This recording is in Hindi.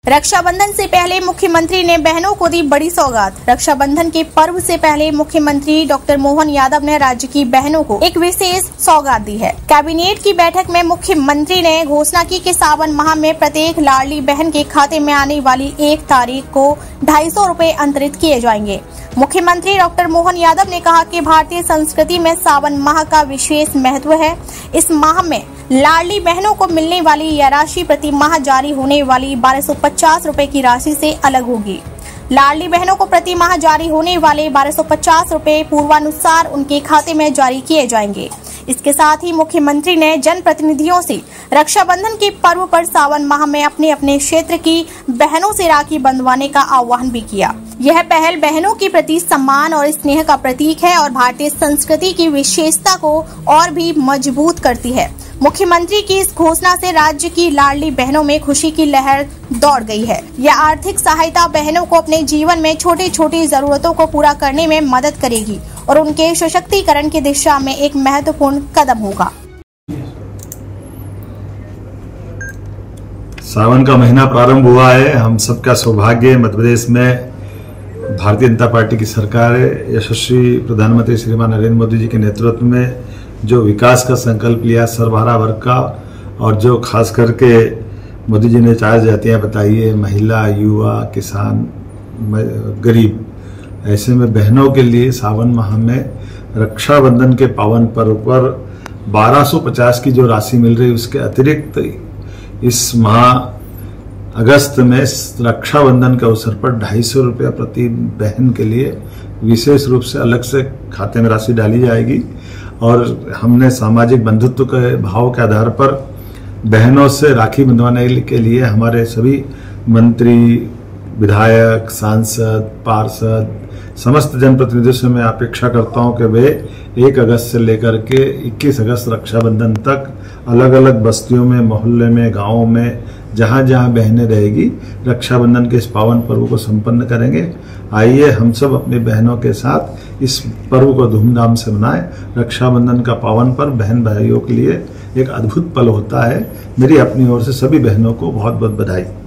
रक्षाबंधन से पहले मुख्यमंत्री ने बहनों को दी बड़ी सौगात। रक्षाबंधन के पर्व से पहले मुख्यमंत्री डॉक्टर मोहन यादव ने राज्य की बहनों को एक विशेष सौगात दी है। कैबिनेट की बैठक में मुख्यमंत्री ने घोषणा की कि सावन माह में प्रत्येक लाडली बहन के खाते में आने वाली 1 तारीख को 250 रुपए अंतरित किए जाएंगे। मुख्यमंत्री डॉक्टर मोहन यादव ने कहा कि भारतीय संस्कृति में सावन माह का विशेष महत्व है। इस माह में लाडली बहनों को मिलने वाली यह राशि प्रति माह जारी होने वाली 1250 रुपए की राशि से अलग होगी। लाडली बहनों को प्रति माह जारी होने वाले 1250 रुपए पूर्वानुसार उनके खाते में जारी किए जाएंगे। इसके साथ ही मुख्यमंत्री ने जनप्रतिनिधियों से रक्षाबंधन के पर्व पर सावन माह में अपने अपने क्षेत्र की बहनों से राखी बंधवाने का आह्वान भी किया। यह पहल बहनों के प्रति सम्मान और स्नेह का प्रतीक है और भारतीय संस्कृति की विशेषता को और भी मजबूत करती है। मुख्यमंत्री की इस घोषणा से राज्य की लाडली बहनों में खुशी की लहर दौड़ गई है। यह आर्थिक सहायता बहनों को अपने जीवन में छोटी छोटी जरूरतों को पूरा करने में मदद करेगी और उनके सशक्तिकरण की दिशा में एक महत्वपूर्ण कदम होगा। सावन का महीना प्रारंभ हुआ है। हम सबका सौभाग्य मध्य प्रदेश में भारतीय जनता पार्टी की सरकार है। यशस्वी प्रधानमंत्री श्रीमान नरेंद्र मोदी जी के नेतृत्व में जो विकास का संकल्प लिया सर्वहारा वर्ग का, और जो खास करके मोदी जी ने 4 जातियां बताई है, महिला, युवा, किसान, गरीब, ऐसे में बहनों के लिए सावन माह में रक्षाबंधन के पावन पर्व पर 1250 की जो राशि मिल रही है, उसके अतिरिक्त इस माह अगस्त में रक्षाबंधन के अवसर पर 250 रुपया प्रति बहन के लिए विशेष रूप से अलग से खाते में राशि डाली जाएगी। और हमने सामाजिक बंधुत्व के भाव के आधार पर बहनों से राखी बंधवाने के लिए हमारे सभी मंत्री, विधायक, सांसद, पार्षद, समस्त जनप्रतिनिधियों से मैं अपेक्षा करता हूं कि वे 1 अगस्त से लेकर के 21 अगस्त रक्षाबंधन तक अलग अलग बस्तियों में, मोहल्ले में, गांवों में, जहां जहां बहनें रहेगी, रक्षाबंधन के इस पावन पर्व को संपन्न करेंगे। आइए हम सब अपनी बहनों के साथ इस पर्व को धूमधाम से मनाएं। रक्षाबंधन का पावन पर्व बहन भाइयों के लिए एक अद्भुत पल होता है। मेरी अपनी ओर से सभी बहनों को बहुत बहुत बधाई।